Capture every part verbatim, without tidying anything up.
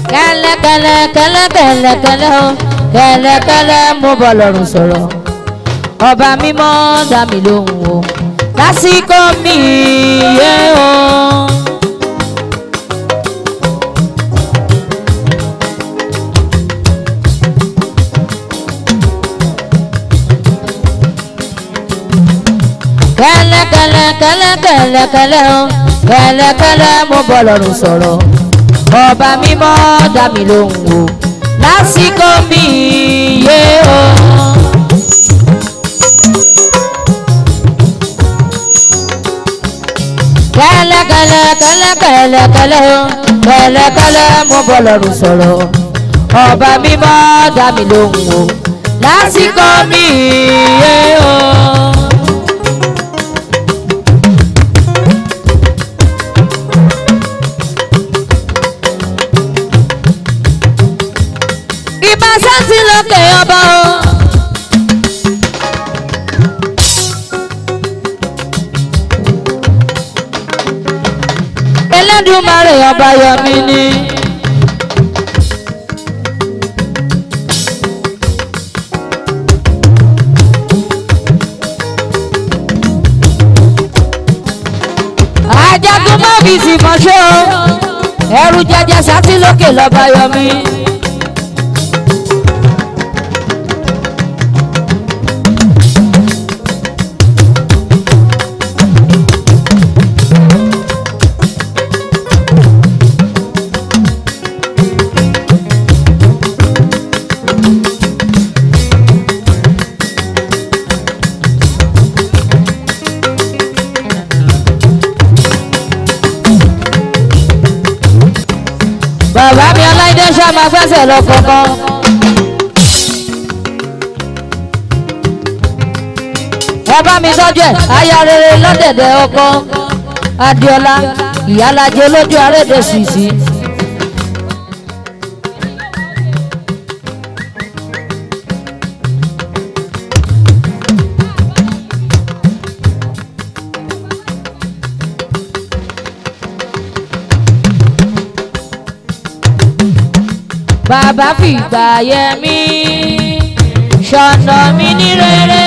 kẹ́lẹ́ kẹ́lẹ́ kẹ́lẹ́ kẹ́lẹ́ kẹ́lẹ́ o kẹ́lẹ́ kẹ́lẹ́ mo bọ́ lọ́rùn sọ̀rọ̀ ọba mímọ́ dá mi lóhùn o lásìkò mi yé o. kẹ́lẹ́ kẹ́lẹ́ kẹ́lẹ́ kẹ́lẹ́ kẹ́lẹ́ o kẹ́lẹ́ kẹ́lẹ́ mo bọ́ lọ́rùn sọ̀rọ̀ ọba mímọ́ dá mi lóhùn o lásìkò mi yé o. kẹ́lẹ́ kẹ́lẹ́ kẹ́lẹ́ kẹ́lẹ́ kẹ́lẹ́ o kẹ́lẹ́ kẹ́lẹ́ mo bọ́ lọ́rùn sọ̀rọ̀ ọba mímọ́ dá mi lóhùn o lásìkò mi yé o. ìbá sáǹtì lókè ọba o. Elédùmarè ọba yọmí ni. Ajagun má fi sì mọ́ṣọ́ ẹrù jẹjẹ sáǹtì lókè lọ́ba yọmí. Bàbá mi Ọláìdé ṣá máa gbẹ́sẹ̀ lọ kọ̀ọ̀kan. Ẹ bá mi tọ́jú ẹ̀ aya rere lọ́dẹ̀dẹ̀ ọkọ Adéọlá ìyálàjẹ lójú arédè ṣìṣì. Bàbá fìgbà yẹ mí ṣọ̀nà mi ní rere.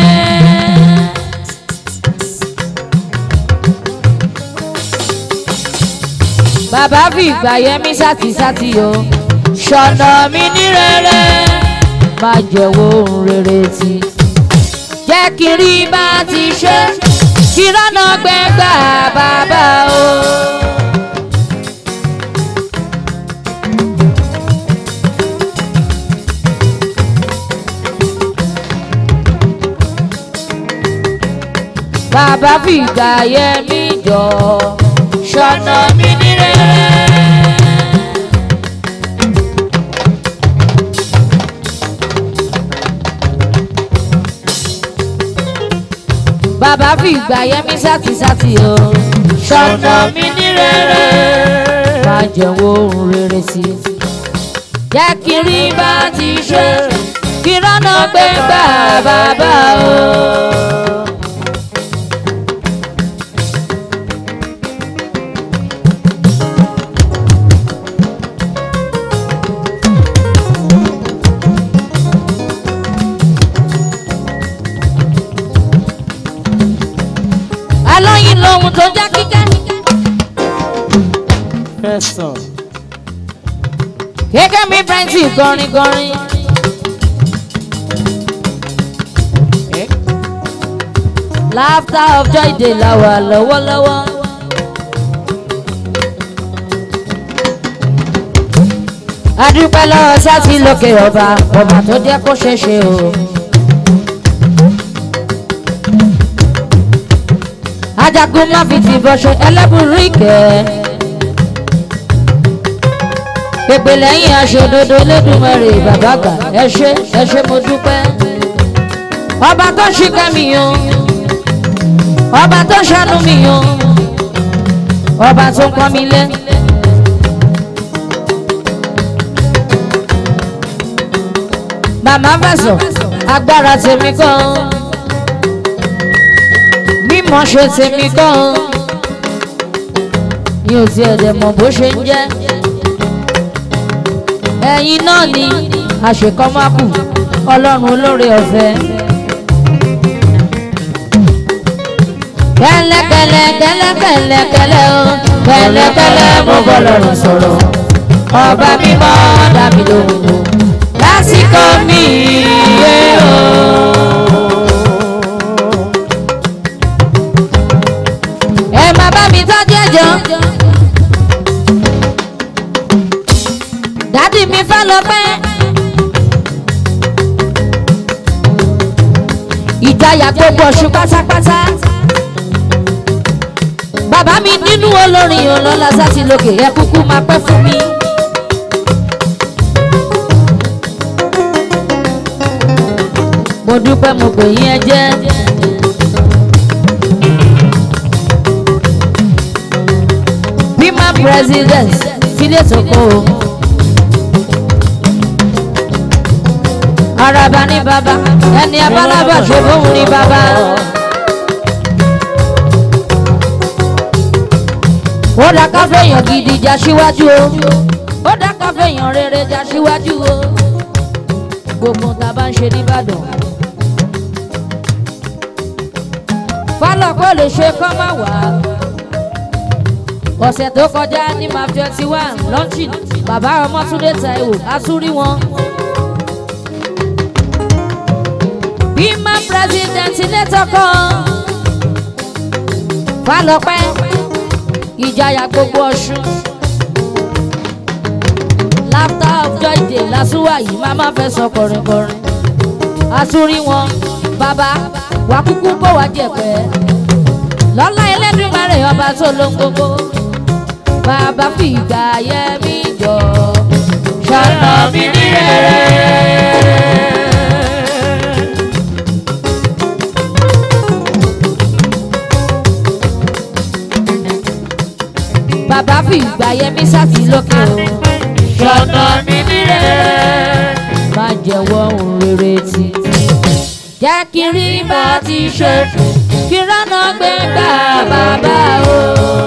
Bàbá fìgbà yẹ mí sátìsátì o ṣọ̀nà mi ní rere. Má jẹ̀wọ́ ohun rere tí jẹ́ kí rí bá ti ṣe kí rọ́nà gbẹ́gbà bàbá o. Bàbá fìgbà yẹ mí jọ ṣọ̀nà mi ní rere. Bàbá fìgbà yẹ mí sátìsátì o ṣọ̀nà mi ní rere. Má jẹ̀wọ́ ohun rere sí jẹ́ kí rí bá ti ṣe kí rọ́nà gbẹ́gbà bàbá o. Alóyin lohun tó jẹ́ kíkẹ́. Fẹ́sàn. Kéké mi Brenti gọrin gọrin. Laughter of joy dey la wà lọ́wọ́lọ́wọ́. Adúpẹ́ lọ́wọ́ sátì lókè ọba ọba tó jẹ́ kó ṣeé ṣe o. Ajagun má fi ti bọ́ṣọ ẹlẹ́bùrú ìkẹ́. Pèpè lẹ́yìn aṣòdodo Elédùmarè bàbá gbà ẹ ṣé ẹ ṣé mo dúpẹ́. Ọba tó ṣìkẹ́ mi yan, ọba tó ṣàánú mi yan, ọba tó pọ́n mi lé. Màmá fẹ̀sọ̀ agbára tèmi kan. Mímọ̀ ṣe tèmi kan mi ò tiẹ̀ dẹ̀ mọ̀ bó ṣe ń jẹ́ ẹ̀yin náà ni àṣekọ́mákù ọlọ́run olóore ọ̀fẹ́. kẹ́lẹ́kẹ́lẹ́ kẹ́lẹ́kẹ́lẹ́ kẹ́lẹ́ o kẹ́lẹ́kẹ́lẹ́ mo bọ́ lọ́rùn sọ̀rọ̀ ọba mímọ́ dá mi lóhùn lásìkò mi yé o. ẹ má bá mi tọ́jú ẹjọ́ dádì mi fẹ́ lọ pẹ́ ìjayà gbogbo ọ̀ṣun pátápátá bàbá mi nínú olórin ọlọ́lá sátì lókè ẹ kúkú máa pẹ́ fún mi. mo dúpẹ́ mo pè yín ẹ jẹ́ bímọ president sílé sọ́kò araba ní bàbá ẹni abálábà ṣe fóun ní bàbá. ó dá káfẹ́yàn gidi já síwájú o ó dá káfẹ́yàn rere já síwájú o gbogbo tá a bá ń ṣe nìbàdàn. fálọ́kọ́ lè ṣe kọ́ máa wà ọ̀sẹ̀ tó kọjá ní map twenty one launching bàbá Ọmọ́túndé Táíwò àtúrí wọn. bímọ president lẹ́tọ̀ kan fálọ́pẹ́ ìjayà gbogbo ọ̀ṣun laughter of joy day lásùwà yìí máa máa fẹ́ sọ kọrinkọrin àtúrí wọn bàbá wà kúkú kó wá jẹ̀pẹ́ lọ́lá Ẹlẹ́dùmarè ọba tó ló ń gbogbo bàbá fi ìgbà yẹ mí jọ ṣọ̀nà mi ní rere. bàbá fi ìgbà yẹ mí sáti lókè o ṣọ̀nà mi ní rere. má jẹ́wọ́ ohun rere tí jẹ́ kí n rí bá ti ṣe kí rọ́nà gbé gbà bàbá o.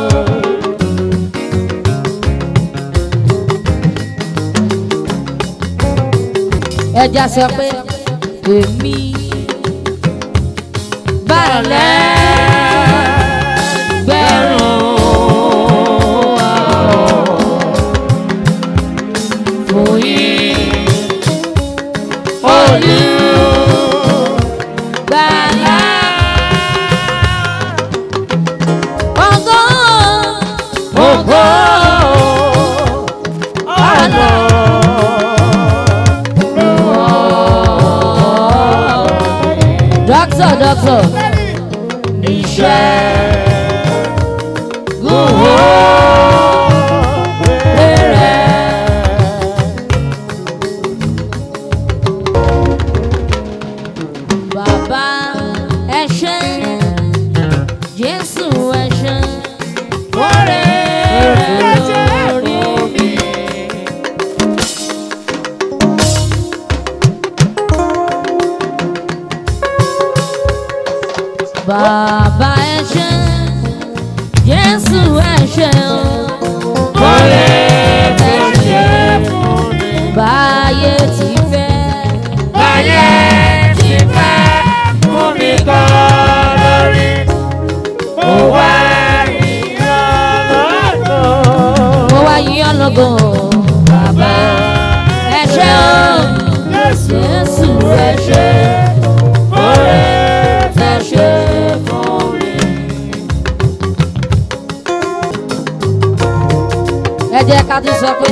ẹja sọ pé èmi balẹ̀ gbẹ̀rún fún yín olú. Doctor, doctor. Iṣẹ́ gbòòrò rere. Bàbá ẹ ṣé, Jésù ẹ ṣé, oore lórí mi. Bàbá ẹ ṣé, Jésù ẹ ṣé o, oore ẹ ṣé fún mi. Báyé ti fẹ́, báyé ti fẹ́ fún mi kọ́ lórí. Mo wá yíyan lógo, mo wá yíyan lógo. Bàbá ẹ ṣé o, Jésù ẹ ṣé, oore ẹ ṣé. Ẹ jẹ́ ká tún sọ pé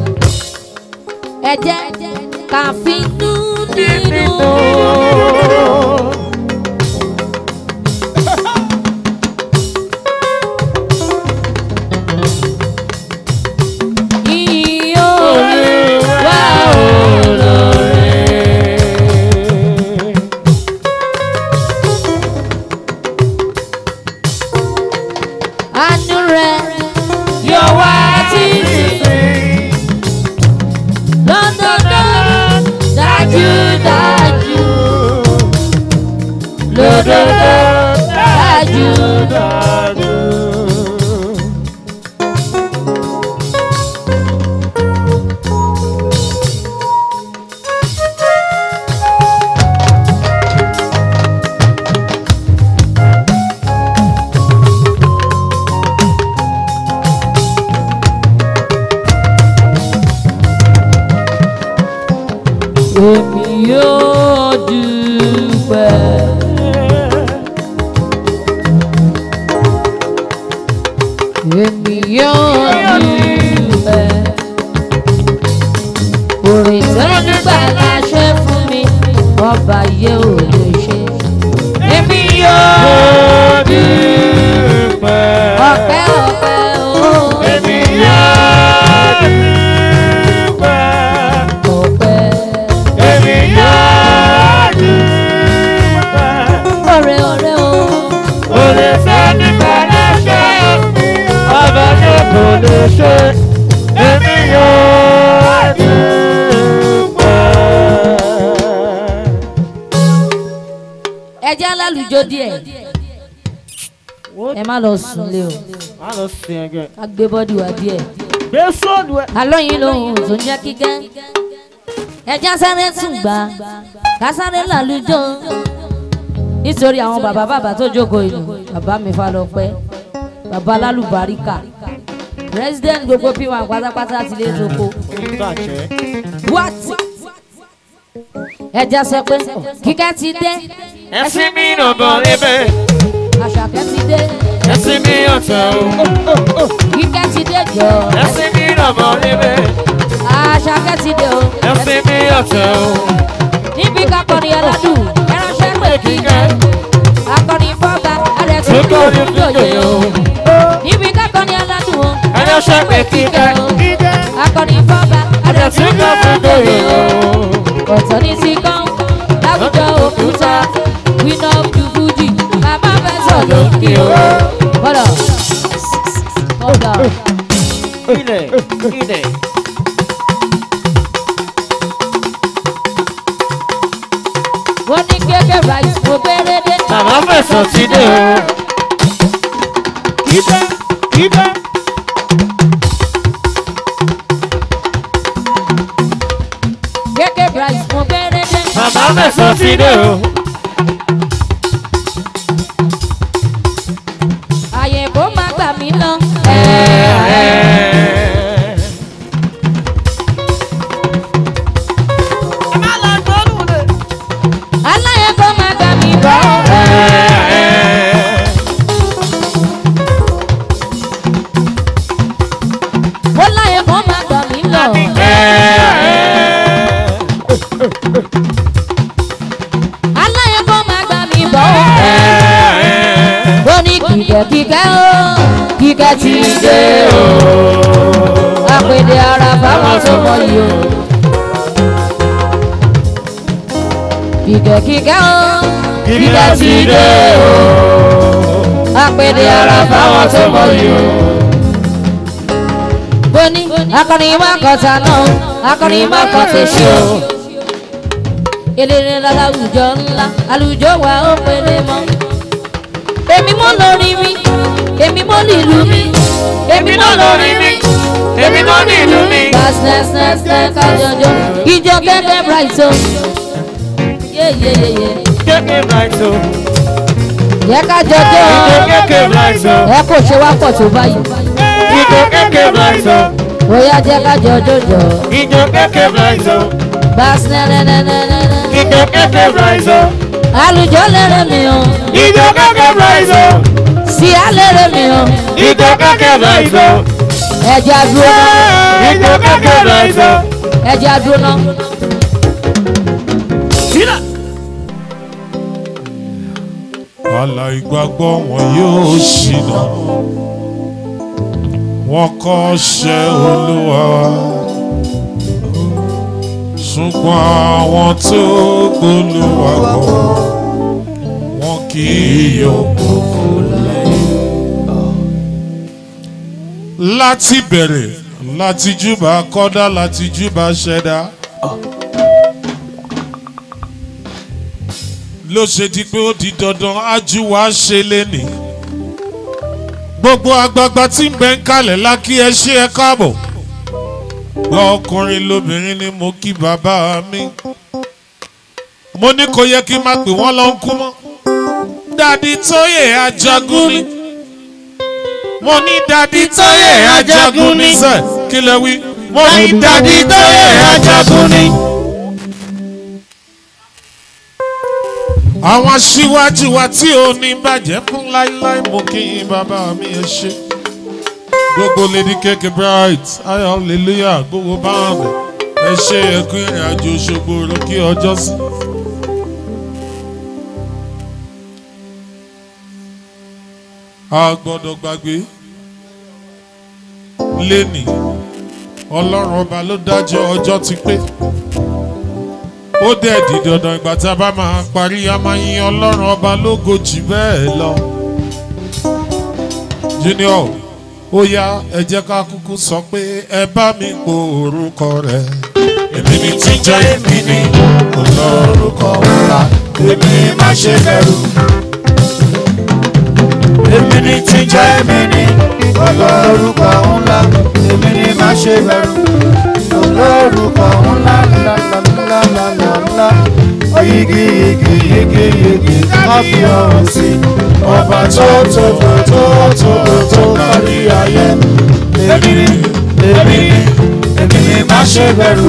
ẹ jẹ́ ká finú nínú. Ìyìn Olúwa olóore. Àánú rẹ̀ yóò wá títí lọ́dọọdún dájúdájú lọ́dọọdún dájúdájú. èmi yóò dúpẹ́. Èmi yóò dúpẹ́. Orin tó nígbà láṣẹ fún mi, ọba yẹ ò lè ṣe. Èmi yóò dúpẹ́. Ọpẹ́ ọpẹ́ o. Èmi yóò dúpẹ́. Ọpẹ́. Èmi yóò dúpẹ́. Ọrẹ ọrẹ o. Orin tó nígbà láṣẹ fún mi, ọba yẹ ò lè ṣe. Èmi yóò ẹjẹ́ alálùjọ díẹ̀ ẹ má lọ sùn lé o ká gbé bọ́dì wá díẹ̀ alóyin lòun tó ń jẹ́ kíkẹ́ ẹjẹ́ sáré tún gbà ká sáré lálùjọ nítorí àwọn bàbá bàbá tó jókòó ìlú bàbá mi Fálọpẹ́ bàbá alálùbáríkà president gbogbo p one pátápátá ti lè jókòó what ẹjẹ́ sọ pé kíkẹ́ ti dé. Ẹ̀sìn mi nà bọ̀ lébẹ̀. Àṣàkẹ́ ti dé. Ẹ̀sìn mi ọ̀tẹ̀ o. Kíkẹ́ ti dé jọ. Ẹ̀sìn mi nà bọ̀ lébẹ̀. Àṣàkẹ́ ti dé o. Ẹ̀sìn mi ọ̀tẹ̀ o. Níbi kakọni aládùn, ẹranṣẹ́ pé kíkẹ́. Akọni fọ́gbà, ẹ̀rẹ̀ tó kọ́ lóye o. Níbi kakọni aládùn o. Ẹranṣẹ́ pé kíkẹ́. Akọni fọ́gbà, ẹ̀rẹ̀ tó kọ́ lóye o. Ọ̀tọ̀ ní sí kan, láwùjọ òkúta. We know you Fuji, Mama Benzo lókè o. Bọ́dọ̀, bọ́dọ̀. Ilẹ̀, ilẹ̀. Wọ́n ní kéèké rice mo bẹ̀rẹ̀ dé. Mama Benzo ti dé o. Kíkẹ́, kíkẹ́. Kéèké rice mo bẹ̀rẹ̀ dé. Mama Benzo ti dé o. Mi lọ. Aláyẹ kó má gbà mí bọ́. Wọ́n láyẹ kó má gbà mí lọ. Aláyẹ kó má gbà mí bọ́. Wọ́n ní kíkẹ́ kíkẹ́ o. Kíkẹ́ ti dé o, àpèdè ara fáwọn tó mọ yìí o. Kíkẹ́ kíkẹ́ o, kíkẹ́ ti dé o, àpèdè ara fáwọn tó mọ yìí o. Bóní akọni má kọta náà, akọni má kọta èṣù o. Eléré láláwùjọ ńlá, àlùjọ wa ó pélé mọ́. Èmi mọ́ lórí mi. Èmi mọ́ nílùú mi, èmi mọ́ lórí mi, èmi mọ́ nílùú mi. Pass next next next kájọjọ, ìjọ kẹ́kẹ́ bright o. Yé yé yé yé. Kẹ́kẹ́ bright o. Yẹ kájọjọ. Ìjọ kẹ́kẹ́ bright o. Ẹ kò ṣe wá pọ̀ tó báyìí. Ìjọ kẹ́kẹ́ bright o. Bóyá jẹ́ kájọjọ jọ. Ìjọ kẹ́kẹ́ bright o. Pass nẹ́nẹ́nẹ́nẹ́nẹ́. Ìjọ kẹ́kẹ́ bright o. Àlùjọ lẹ́rẹ̀ mi o. Ìjọ kẹ́kẹ́ bright o. Si alere mi o. Ìjọ kẹ́kẹ́ bright o. Ẹja dúró náà. Ìjọ kẹ́kẹ́ bright o. Ẹja dúró náà. Àlà ìgbàgbọ́ wọn yóò ṣìnà. Wọ́n kọ́ṣẹ́ Olúwa. Ṣùgbọ́n àwọn tó gbólúwa gbọ́, wọn kì í yóò kókó lẹ́yìn. Láti bẹ̀rẹ̀, láti júbà kọ́dá, láti júbà ṣẹ̀dá. Ló ṣe di pé ó di dandan ájú wa ṣe léni. Gbogbo àgbààgbà tí ń bẹ ń kalẹ̀ lákì ẹ ṣé ẹ káàbọ̀. Ọkùnrin lóbìnrin ni mo kí bàbá mi. Mo ní kò yẹ kí n má pè wọ́n lọ ń kú mọ́. Dádì Tóyè Ajagun ni. Mo ní Dádì Tóyè Ajagun ni. Sẹ́ kí lẹ wí? Mo ní Dádì Tóyè Ajagun ni. àwọn aṣíwájú wa tí ò ní bàjẹ́ fún láíláí mo kí yín bàbá mi ẹ ṣé. Gbogbo Lady Keke Bright hallelujah gbogbo báàmì ẹ ṣé ẹkú ìrìn àjò Òṣogbo lókè ọjọ́ sí. A gbọ́dọ̀ gbàgbé lénìí Ọlọ́run ọba ló dájọ́ ọjọ́ ti pé. Ó dẹ̀ di dandan ìgbà tá a bá máa parí a máa yin Ọlọ́run ọba lógo jù bẹ́ẹ̀ lọ. Junior ó yá ẹ jẹ́ ká kúkú sọ pé ẹ bá mi po orúkọ rẹ̀. Èmi ni tí jẹ́ èmi ni olórúkọ ńlá èmi má ṣe bẹ̀rù. Èmi ni tí jẹ́ èmi ni olórúkọ ńlá èmi ni má ṣe bẹ̀rù. Olórúkọ ńlá ńlá ńlá ńlá ńlá oyigi yigi yigi yigi kábíyọ̀ sí ọba tó tó tó tó tó tó kárí ayé. Èmi ni èmi ni èmi ni má ṣe bẹ̀rù.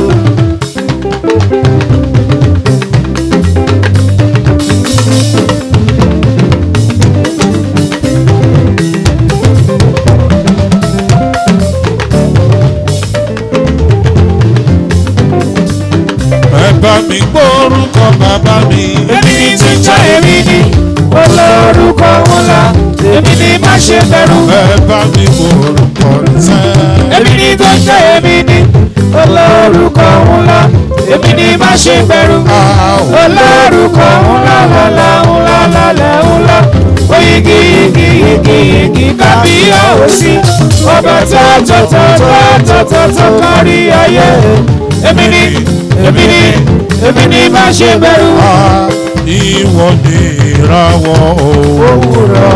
Bá mi gbórúkọ bàbá mi. Èmi ni tí jẹ́ èmi ni olórúkọ ńlá èmi ni má ṣe bẹ̀rù. Ẹ bá mi gbórúkọ rẹ̀. Èmi ni tó jẹ́ èmi ni olórúkọ ńlá èmi ni má ṣe bẹ̀rù. Olórúkọ ńlá ńlá ńlá ńlá ńlá oyigi yigi yigi yigi kábíyọ̀ sí ọba tó tó tó tó tó tó kárí ayé. Èmi ni èmi ni èmi ni má ṣe bẹ̀rù. Ìwọ ni ìràwọ̀ òwúrọ̀.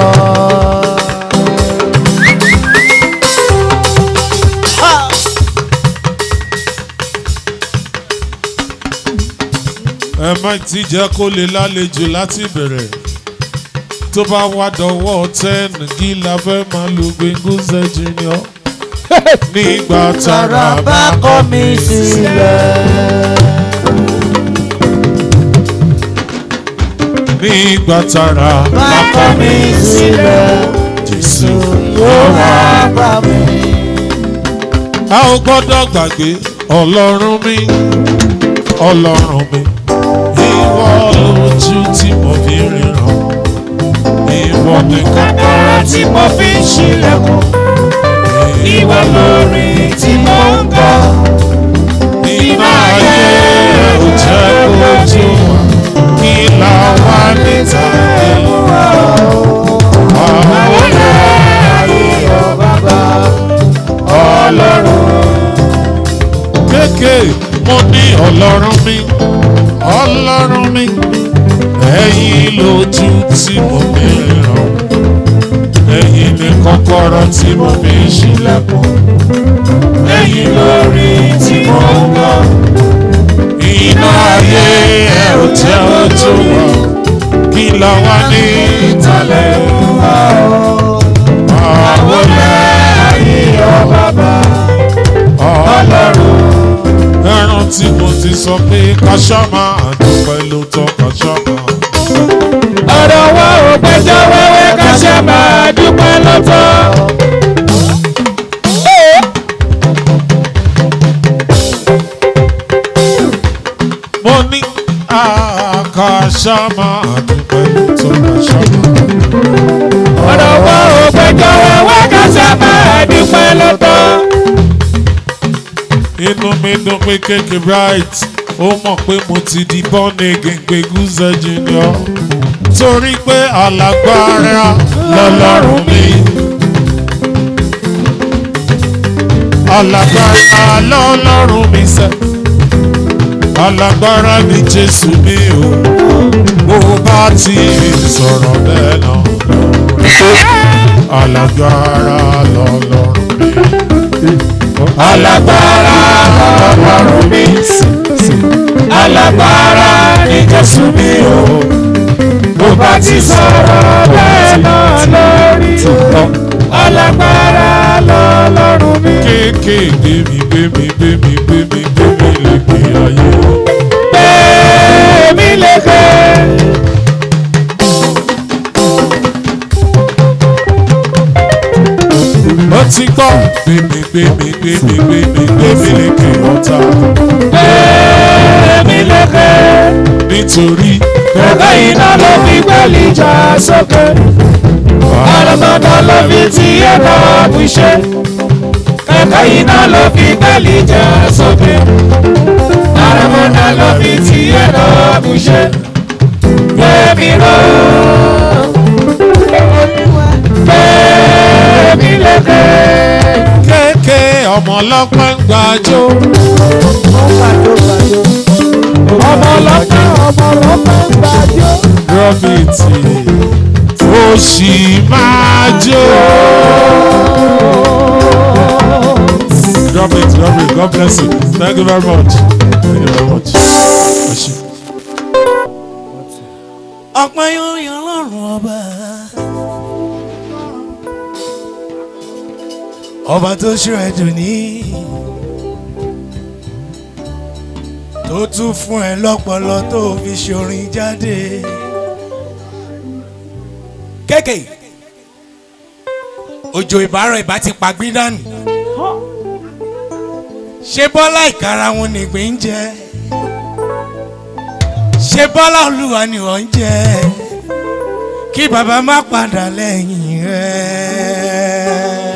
Ẹ má ti jẹ́ kó lè lálejò láti bẹ̀rẹ̀. Tó bá wá dọwọ́ ten kí la fẹ́ máa lu Gbéngúnzẹ́ Junior. Nígbà tára bá kọ̀ mí sílẹ̀. Nígbà tára bá kọ̀ mí sílẹ̀. Jésù yóò wá bá mi. A ò gbọ́dọ̀ gbàgbé Ọlọ́run mi, Ọlọ́run mi. Ìwọ lójú tí mo fi ríran. Ìwọ ni kọ́kọ́rọ́ tí mo fi ń ṣílẹ̀kùn. Ìwọ lórí tí mo ń gbọ́. Iná ayé ò jẹ́ kójú wa. Kí la wá níta ìwà àwọn ilé ayé ọ bàbá Ọlọ́run. Kéèké mo ní Ọlọ́run mi, Ọlọ́run mi. Ẹ̀yin lójú tí mo fi ríran. Ẹ̀yin ni kọ́kọ́rọ́ tí mo fi ń ṣílẹ̀kùn. Ẹ̀yin lórí tí mo ń gbọ́. Iná ayé ẹ ò jẹ́ ojú wa. Kí la wá ní ìtàlẹ̀ wá o. Àwọn ilé ayé ọ bàbá Ọlọ́run. Ẹran tí mo ti sọ pé káṣá máa dúpẹ́ ló tọ́ káṣá máa. Ọ̀rọ̀ wa ò pẹ́jọ́ wẹ́wẹ́ káṣá máa dúpẹ́ lọ́tọ̀. Mo ní àkàṣá máa dúpẹ́ ló tọ́ káṣá máa. Ọ̀rọ̀ wa ò pẹ́jọ́ wẹ́wẹ́ káṣá máa dúpẹ́ lọ́tọ̀. Inú mi dùn pé Keke Bright ó mọ̀ pé mo ti di born again Gbéngúnzẹ́ Junior. Torí pé alágbára lọ́lọ́run mi. Alágbára lọ́lọ́run mi sẹ́. Alágbára ni Jésù mi o. Bó bá ti sọ̀rọ̀ bẹ́ẹ̀ náà lórí. Alágbára lọ́lọ́run mi. Alágbára lọ́lọ́run mi. Alágbára ni Jésù mi o. Bó bá ti sọ̀rọ̀ bẹ́ẹ̀ náà lórí. Alágbára lọ́lọ́run mi. Kéèké gbémi gbémi gbémi gbémi gbémi lè gbé ayé. Gbémi lè gbé gbémi gbémi gbémi gbémi gbémi lékè ọ̀tá. Gbémi lékè. Nítorí kẹ̀kẹ́ iná ló fi gbẹ́lì jà sókè. Àràmàdà ló fi ti ẹ̀rọ àbúṣe. Kẹ̀kẹ́ iná ló fi gbẹ́lì jà sókè. Àràmàdà ló fi ti ẹ̀rọ àbúṣe. Gbémi ró. Gbémi lékè. kéèké ọmọ ọlọ́pàá ń gbàjọ. Ọmọ ọlọ́pàá ọmọ ọlọ́pàá ń gbàjọ. Rọ́bìtì ó sì máa jó. Drop it, drop it. God bless you. Thank you very much. Thank you very much. Ọ̀pọ̀ yóò yan lọ́rùn ọba. Ọba tó ṣíra jù ní. Tó tún fún ẹ lọ́pọlọ tó fi ṣorin jáde. Kéèké. Òjò ìbárọ̀ ìbá ti pàgbín dànù. Ṣé Bọ́lá ìkara wọn nìgbín ń jẹ? Ṣé Bọ́lá Olúwa ni wọ́n ń jẹ? Kí bàbá má padà lẹ́yìn rẹ̀.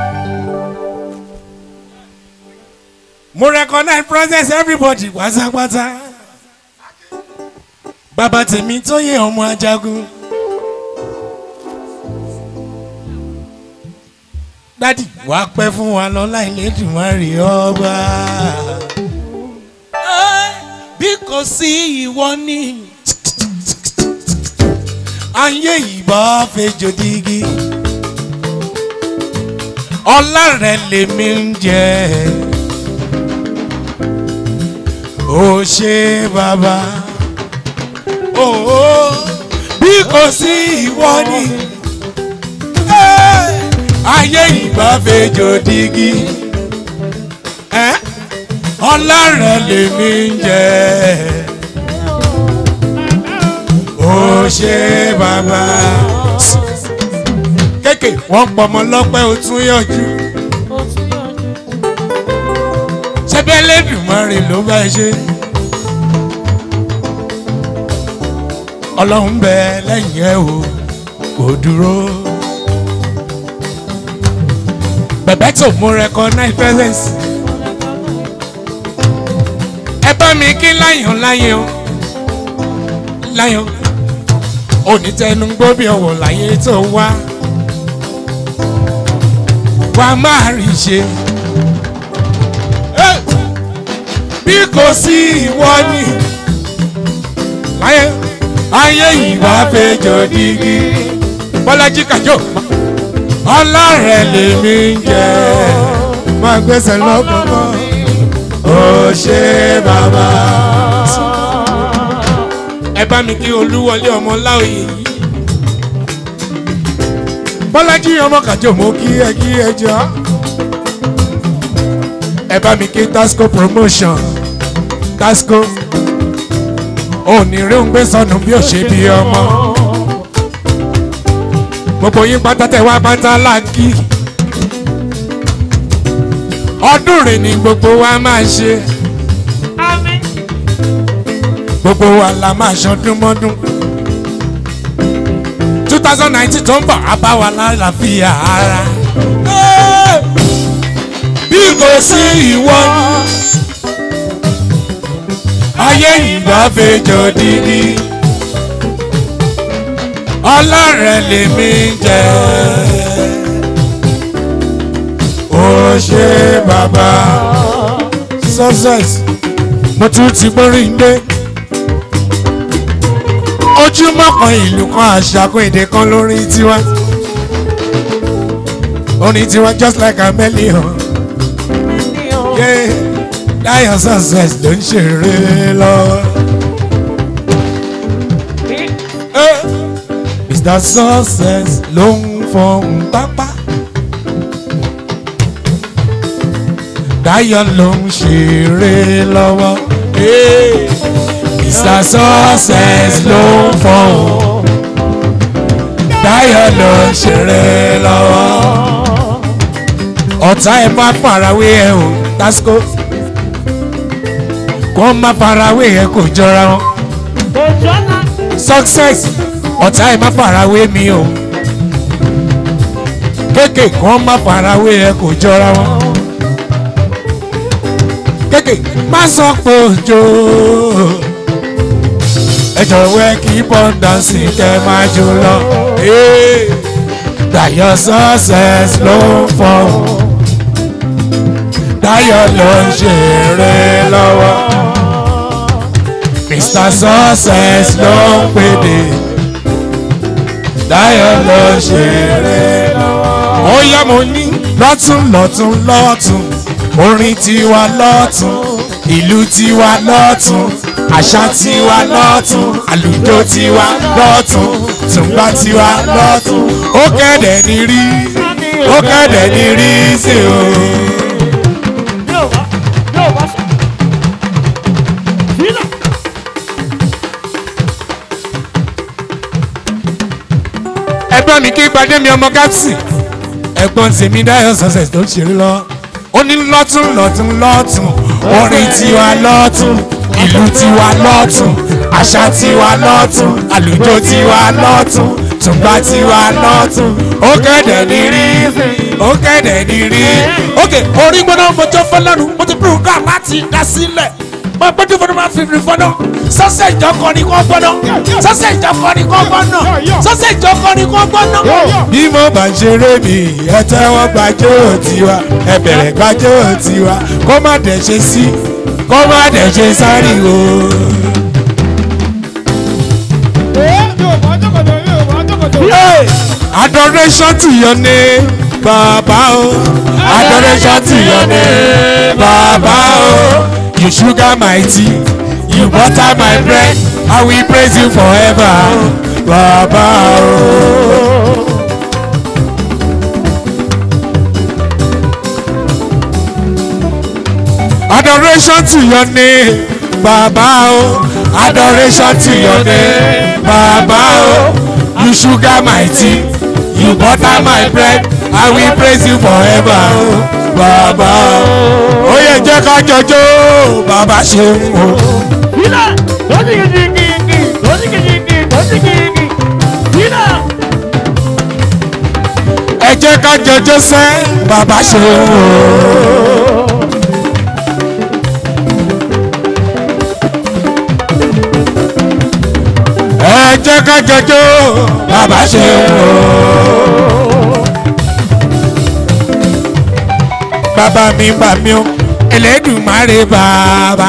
Mo recognize process everybody pátápátá. Bàbá tèmi tó yẹ ọmọ Ajagun. Dádì wá pẹ́ fún wa lọ́lá Elédùmarè ọba. Bí kò sí ìwọ ní ayé ìbá fẹjọ dígí. Ọlá rẹ̀ lèmi ń jẹ. Ó ṣé bàbá. Bí kò sí ìwọ ní ayé ìbá fẹjọ dígí. Ọlá rẹ̀ lèmi ń jẹ. Ó ṣé bàbá. Kéèké wọ́n pọmọ lọ́pẹ́ ó tún yọjú. Ṣẹ́bẹ́ Elédùmarè ló bá ṣe. Ọlọ́run bẹ lẹ́yìn ẹ̀ o kò dúró. Bẹ̀bẹ̀ tó mú recognize presence. Ẹ bá mi kí láyọ̀ láyé o láyọ̀ onítẹnu gbóbi ọ̀wọ̀ láyé tó wá wá máa rí ṣe. Bí kò sí ìwọ ni láyé ayé ìwà fẹjọ dígí. Bọ́lájí Kàjọ ọlọ́rẹ̀ lèmi ń jẹ. Máa gbèsè lọ́kọ̀ọ́kọ́. Ó ṣé bàbá. Ẹ bá mi kí Olúwọlé ọmọ Láòyè yìí. Bọ́lájí ọmọ Kàjọ mo kí ẹ kí ẹ jọ. Ẹ bá mi kí Tasco promotion. Tasco òní rí ń gbé sọnù bí ó ṣe bí ọmọ. Gbogbo yín pátá tẹ wá pátá láàkì. Ọdún rẹ̀ ni gbogbo wa máa ṣe. Gbogbo wa la máa ṣọdún mọ́dún. two thousand nineteen tó ń bọ̀ á bá wa lálàáfíà ara. Bí kò sí ìwọ ayé ìgbà fẹjọ dígí. Ọlọ́rẹ̀ lèmi ń jẹ. Ó ṣé bàbá. Success mo tún ti gbórí ń dé. Ojúmọ́ kan ìlú kan àṣà kan èdè kan lórí tiwa. Orin tiwa just like a million. Yeah. Láyọ̀ Success ló ń ṣeré lọ. Mister Success ló ń fọhùn pápá. Láyọ̀ ló ń ṣeré lọ́wọ́. Mister Success ló ń fọhùn. Láyọ̀ ló ń ṣeré lọ́wọ́. ọ̀tá ẹ má farawé ẹ o lásìkò kó má farawé ẹ kò jọra wọn success ọ̀tá ẹ má farawé mi o kéèké kó má farawé ẹ kò jọra wọn kéèké má sọ pé òjò ẹ jọ̀wọ́ ẹ keep on dancing kẹ́ máa jó lọ. Dayo success ló ń fọ́ Dayo ló ń ṣeré lọ́wọ́ Mister Success ló ń pèdè Dayo ló ń ṣeré lọ́wọ́. Ó yá mo ní lọ́tún lọ́tún lọ́tún orin tiwa lọ́tún ìlú tiwa lọ́tún àṣà tiwa lọ́tún àlùjọ tiwa lọ́tún tùǹgbà tiwa lọ́tún ó kẹ́dẹ̀ ní rí ó kẹ́dẹ̀ ní rí sí o. ẹgbọ́n mi kí gbadé mi ọmọ gáàsì ẹ̀gbọ́n tèmi Dayo Success tó ń ṣeré lọ ó ní lọ́tún lọ́tún lọ́tún orin tiwa lọ́tún ìlú tiwa lọ́tún àṣà tiwa lọ́tún àlùjọ tiwa lọ́tún tùǹgbà tiwa lọ́tún ó kẹ́dẹ̀ ní rí ó kẹ́dẹ̀ ní rí. ok orí gbọ́dọ̀ mọ̀jọ́ fọlọ́run mo ti program láti dá sílẹ̀ mo gbọ́dọ̀ fọdún máa fi fi fọdún sọ́sẹ̀ ìjọkọ ni kò gbọ́dọ̀ sọ́sẹ̀ ìjọkọ ni kò gbọ́dọ̀ sọ́sẹ̀ ìjọkọ ni kò gbọ́dọ̀. bí mo bá ń ṣeré mi ẹ tẹ́wọ́ gbàjọ́ tiwa ẹ bẹ̀rẹ̀ gbàjọ́ tiwa kó má dẹ̀ ṣe sí kó má dẹ̀ ṣe sáré o. Adoration to your name, Baba oh. Adoration to your name, Baba oh. You sugar my tea, you butter my bread. I will praise you forever, Baba oh. Adoration to your name, Baba oh. Adoration to your name, Baba oh. You sugar my tea, you butter my bread. I will praise you forever, oh, Baba oh. Ó yẹ jẹ́ ká jọjọ́, Baba ṣeun o. Ẹ jẹ́ ká jọjọ́ sẹ́, Baba ṣeun o. Ẹ jẹ́ ká jọjọ́, Baba ṣeun o. Bàbá mi bà mí o, Ẹlẹ́dùmarè bàbá.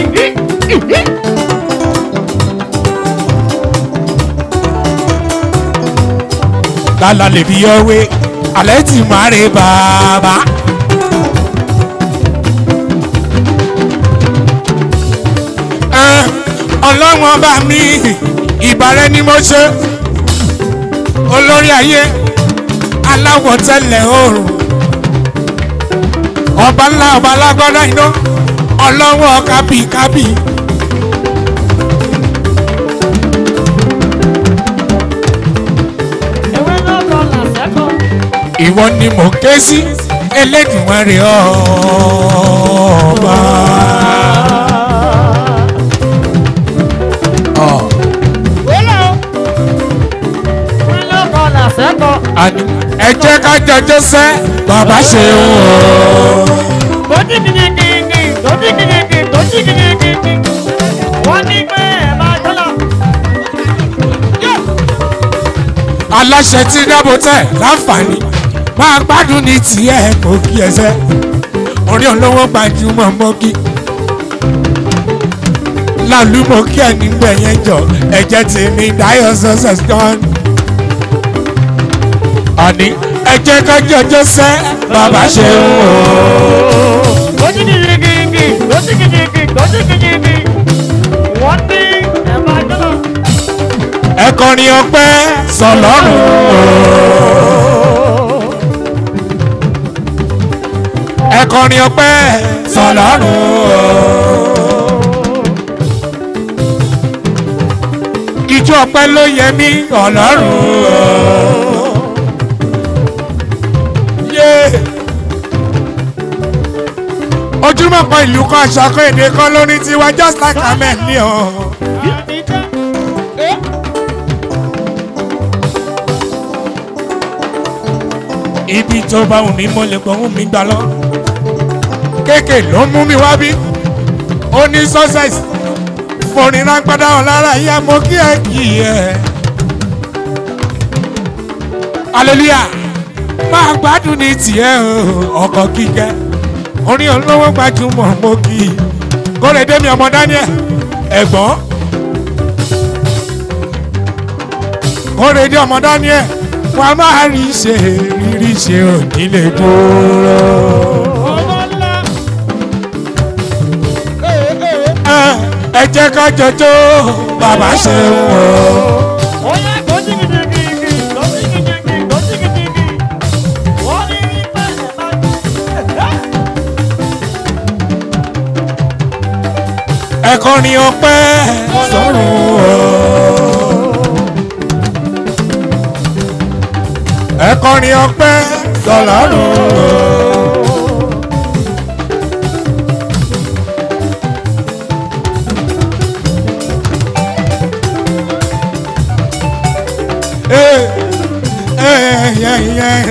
Lálá lè fi ọwé, Ẹlẹ́dùmarè bàbá. Ọlọ́run ọba mi ìbàrẹ̀ ni mo ṣe olórí ayé aláwọ̀ tẹ́lẹ̀ oòrùn ọba ńlá ọba alágbádá iná ọlọ́wọ́ kábíkábí. ìwọ ni mò ń ké sí Elédùmarè ọba. Ẹ jẹ́ ká jọjọ́ sẹ́, Baba ṣeun o. Aláṣẹ tí dábò tẹ̀ láǹfààní máa gbádùn ní tiẹ̀ kò kí ẹsẹ̀ orí olówó gbajúmọ̀ mọ́kí lálùmọ̀ kí ẹni gbẹ̀yẹn jọ ẹ̀jẹ̀ tèmi Dayo Success gan. Àní ẹ jẹ́ ká jọjọ́ sẹ́, Baba ṣeun o. Ẹ kọrin ọpẹ́ sọ́lọ́run o. Ẹ kọrin ọpẹ́ sọ́lọ́run o. Ijó ọpẹ́ ló yẹ mí Ọlọ́run o. ojúmọ̀ kan ìlú kan aṣọ kan èdè kan lórí tiwa just like amen ní o. ibi tó bá wù mí mo lè gbọ́ wù mí gbà lọ. kéèké ló mú mi wá bí ó ní success mo ní rágbádá wọn lára ìyá mo kí ẹ kì í ẹ. hallelujah máa gbádùn ní tiẹ̀ ọkọ̀ kíkẹ́ orin olówó gbajúmọ̀ mo kì í kórèdé mi ọmọ Daniel ẹ̀gbọ́n kórèdé ọmọ Daniel wà máa rí ṣe rírí ṣe òní lè dúró. ẹ jẹ́ ká jọjọ́ bàbá ṣe ń wọ̀. ẹ̀kọ́ ni ọpẹ́ sọ́run o. ẹ̀kọ́ ni ọpẹ́ sọ́lọ́run o. Hey, hey, yeah, yeah.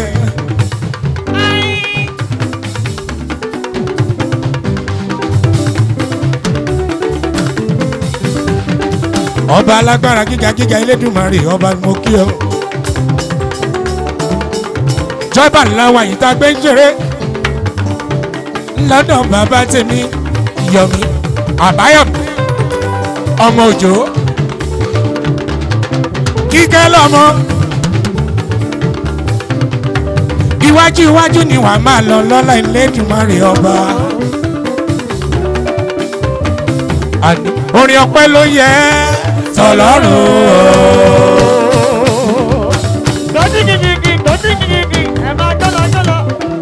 ọba alágbára gíga gíga Elédùmarè ọba mo kí ọ. jọba ńlá wa yìí tá a gbé ń ṣeré lọ́dọ̀ bàbá tèmi Yọ̀mí Àbáyọ̀mí ọmọ Òjó kíkẹ́ lọ́mọ. iwájú iwájú ni wàá máa lọ lọ́lá Elédùmarè ọba. orin ọpẹ́ ló yẹ tọlọ́run o. dọ́dígidigi dọ́dígidigi ẹ máa jọ́lọ jọ́lọ.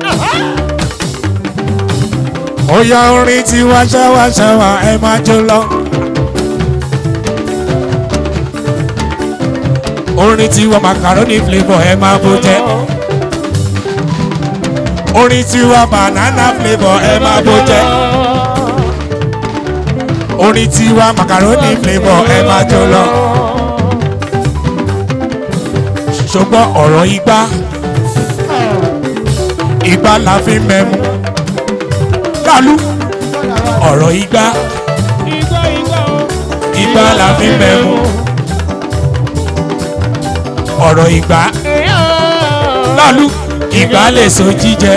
ó yá orin tí wá ṣáwá ṣáwá ẹ máa jó lọ. orin tí wá macaroni flavour ẹ máa bó jẹ. orin tí wá banana flavour ẹ máa bó jẹ. orin tiwa macaroni flavour ẹ máa jó lọ. ṣùgbọ́n ọ̀rọ̀ igbá igbá la fi mẹ́mu lálú ọ̀rọ̀ igbá igbá la fi mẹ́mu ọ̀rọ̀ igbá lálú igbá lè so jíjẹ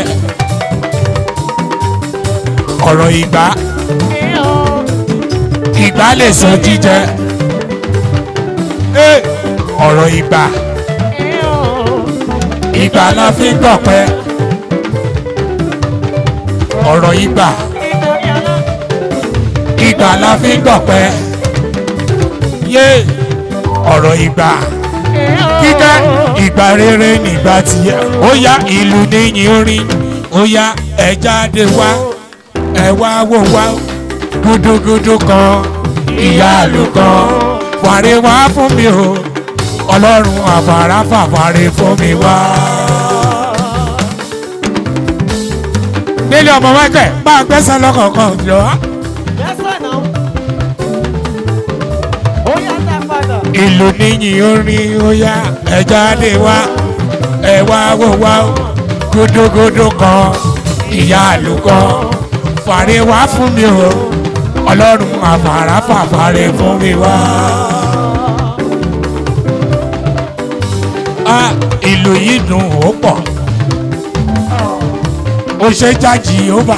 ọ̀rọ̀ igbá ìgbà lè sọ jíjẹ ọ̀rọ̀ ìgbà ìgbà la fi ń gbọ̀pẹ́ ọ̀rọ̀ ìgbà ìgbà la fi ń gbọ̀pẹ́ yé ọ̀rọ̀ ìgbà kíkẹ́ ìgbà rere nígbà tiẹ̀ ó yá ìlú níyìn orin ó yá ẹ jáde wá ẹ wá wò wá gúdúgúdú kan ìyáàlú kan fàre wá fún mi o ọlọ́run àfàrà fàfàre fún mi wá. nílé ọmọ wẹ́kẹ̀ bá a gbẹ́sẹ̀ lọ́kọ̀ọ̀kan jọ. ìlú níyìn orin ó yá ẹ jáde wá ẹ wá wò wá gúdúgúdú kan ìyáàlú kan fàre wá fún mi o ọlọ́run àfàrà fàfàrẹ fún mi wá. a ìlú yìí dùn ó pọ̀ ó ṣe jájì ó bà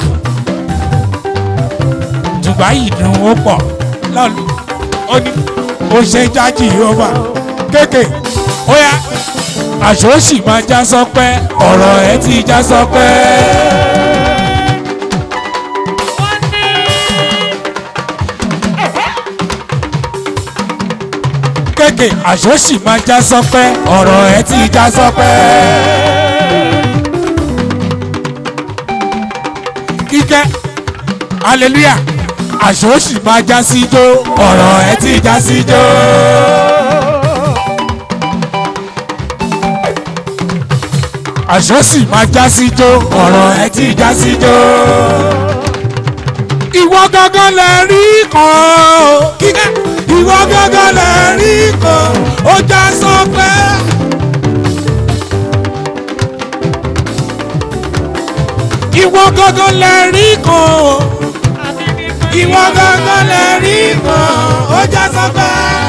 tùgbà yìí dùn ó pọ̀ lọ́lù ó ní ó ṣe jájì ó bà kéèké ó yá àṣọ sì máa já sọpẹ́ ọ̀rọ̀ ẹ ti já sọpẹ́. kéèké àṣọ sì máa já sọpẹ́ ọ̀rọ̀ ẹ ti já sọpẹ́. kíkẹ́ hallelujah àṣọ sì máa já sí jó ọ̀rọ̀ ẹ ti já sí jó. àṣọ sì máa já sí jó ọ̀rọ̀ ẹ ti já sí jó. ìwọ gángan lè rí kan kíkẹ́ ìwọ gángan lè rí kan ó já sọ pé. ìwọ gángan lè rí kan ìwọ gángan lè rí kan ó já sọ pé.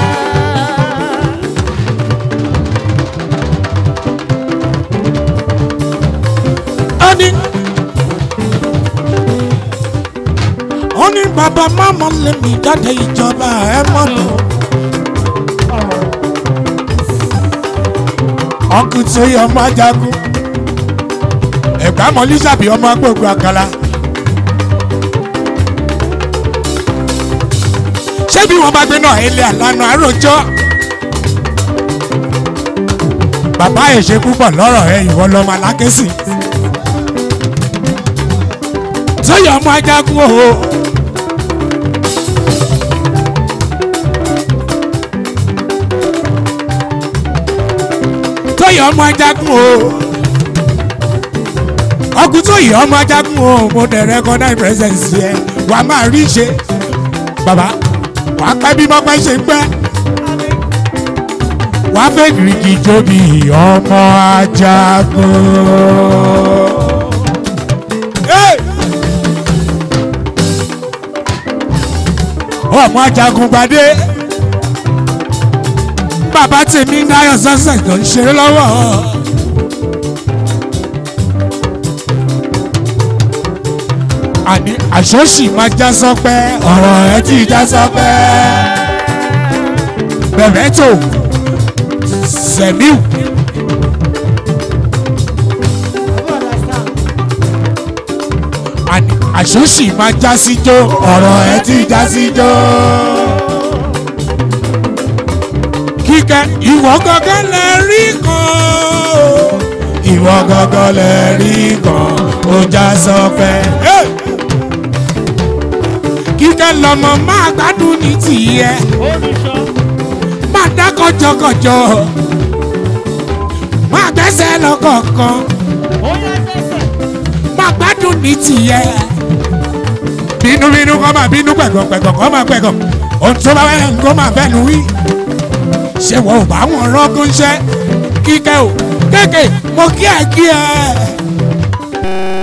ó ní. ó ní bàbá máma lé mi jáde ìjọba ẹ mọ̀ lọ. ọkùn tí ó yẹ ọmọ ajagun ẹ̀gbá mọ́lísàbí ọmọ agbóògùn àkàlà. ṣé bí wọ́n bá gbé náà ilé àlànà àròjọ́. bàbá ẹ̀ ṣe púpọ̀ lọ́rọ̀ ẹ ìwọ lọ́mọ alákẹ́sì. tí ó yẹ ọmọ ajagun o. tóyè ọmọ ajagun o ọkùn tóyè ọmọ ajagun o mo dẹ̀ recognize presence yẹ wàá máa rí ṣe bàbá wàá pẹ́ bí mọ́pẹ́ ṣe ń pẹ́ wàá fẹ́ gírígì jóbi ọmọ ajagun. ọmọ ajagun gbadé bàbá tèmi náyọ̀ sọ́sẹ̀ tó ń ṣeré lọ́wọ́. àní àṣọ́ṣì máa já sọ́pẹ́ ọ̀rọ̀ ẹ tí já sọ́pẹ́. bẹ̀rẹ̀ tó sẹ̀míù. àní àṣọ́ṣì máa já síjó ọ̀rọ̀ ẹ tí já síjó. kíkẹ́ ìwọ gángan lè rí kan ìwọ gángan lè rí kan ó já sọpẹ́. kíkẹ́ lọ́mọ máa gbádùn ní tìyẹ máa dá kọjọkọjọ máa gbẹ́sẹ̀ lọ́kọ̀ọ̀kan máa gbádùn ní tìyẹ. bínúbínú kọ́ máa bínú pẹ̀gọ̀pẹ̀gọ̀ kọ́ máa pẹ̀gọ̀ ohun tó bá wẹ̀ ń kó máa bẹ́nu wí. ṣé wọ́n ò bá wọn rọ́gún ṣẹ́ kíkẹ́ o kéèké mo kí ẹ kí ẹ.